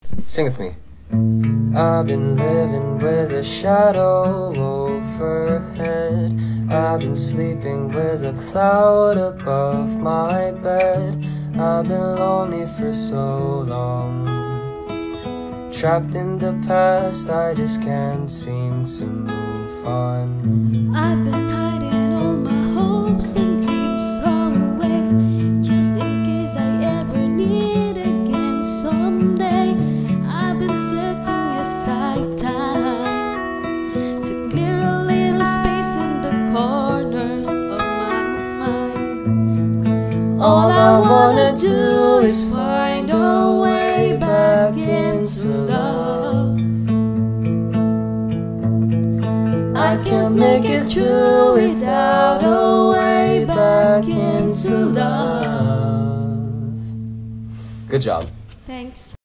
Sing with me. I've been living with a shadow overhead. I've been sleeping with a cloud above my bed. I've been lonely for so long, trapped in the past, I just can't seem to move on. I've been hiding all my hopes and dreams away, just in case I ever need again someday. I've been setting aside time to clear a little space in the corners of my mind. All I wanna do is find a way back into love. I can't make it through without a way back into love. Good job.